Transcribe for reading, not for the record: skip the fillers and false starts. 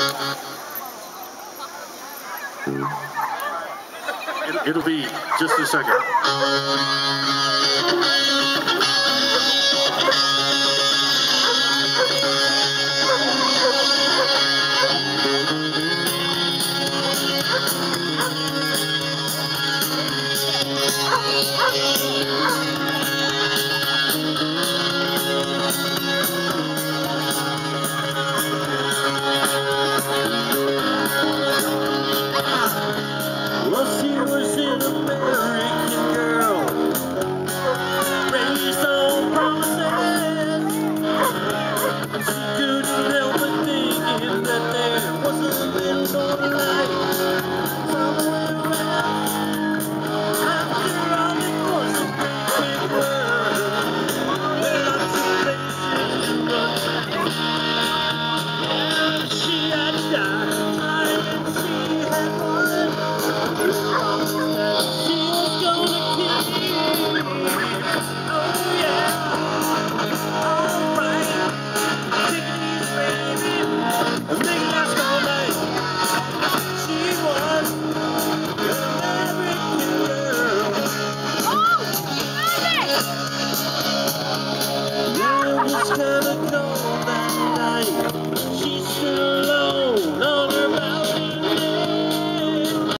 It'll be just a second. Well, she was an American girl, raised on promises. She couldn't help but thinking that there was a little more light somewhere around. After all, it wasn't making love. There are two places to run. She had died, and she had won. She was gonna kill me. Oh yeah, alright. Take it easy, baby, and make it last all night. She was an American girl. It was kinda cold that night. She stood